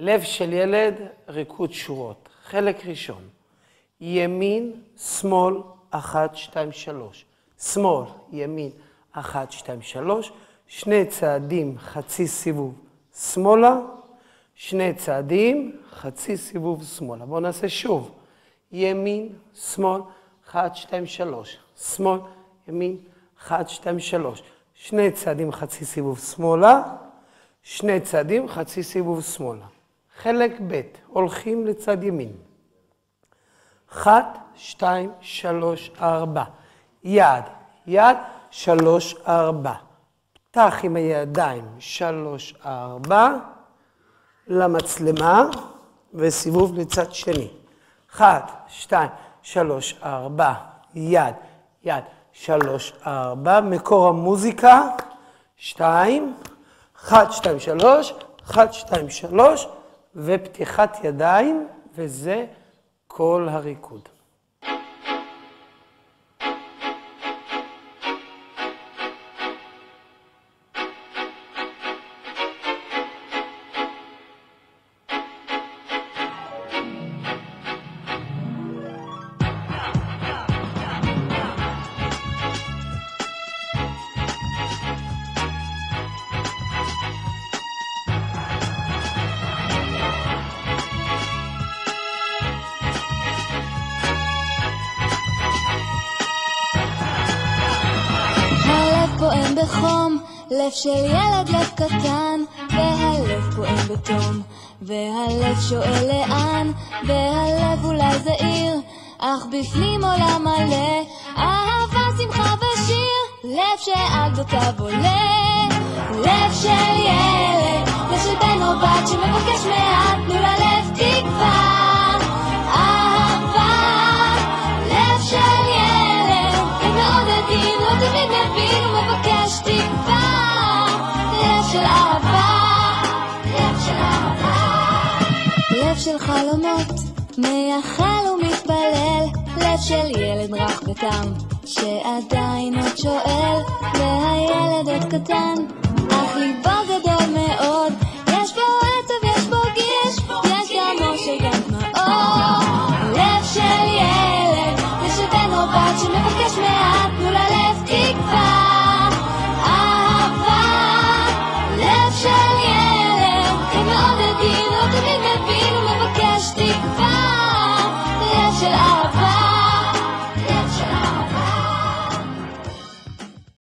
לב של ילד, ריקוד שורות. חלק ראשון, ימין, שמאל, 1, 2, 3. שמאל, ימין, 1, 2, 3. שני צעדים, חצי סיבוב שמאלה. שני צעדים, חצי סיבוב שמאלה. בואו נעשה שוב. ימין, שמאל, 1, 2, 3. שמאל, ימין, 1, 2, 3. שני צעדים, חצי סיבוב שמאלה. שני צעדים, חצי סיבוב שמאלה. חלק ב', הולכים לצד ימין. 1, 2, 3, 4. יד, יד, 3, 4. פתח עם הידיים, 3, 4. למצלמה, וסיבוב לצד שני. 1, 2, 3, 4. יד, יד, 3, 4. מקור המוזיקה, 2. 1, 2, 3. 1, 2, 3. ופתיחת ידיים, וזה כל הריקוד. פועם בחום, לב של ילד, לב קטן, והלב פועם בתום, והלב שואל לאן, והלב אולי זהיר, אך בפנים עולם מלא, אהבה, שמחה ושיר, לב שעל גדותיו עולה, לב של ילד, לב של בן או בת שמבקש מעט, תנו ללב תקווה, אהבה, לב של ילד, הם מאוד עדין, לא תמיד מבין, הוא מבקש תקווה, לב של אהבה, לב של אהבה, לב של חלומות, מייחל ומתפלל, לב של ילד רך ותם, שעדיין עוד שואל, והילד עוד קטן,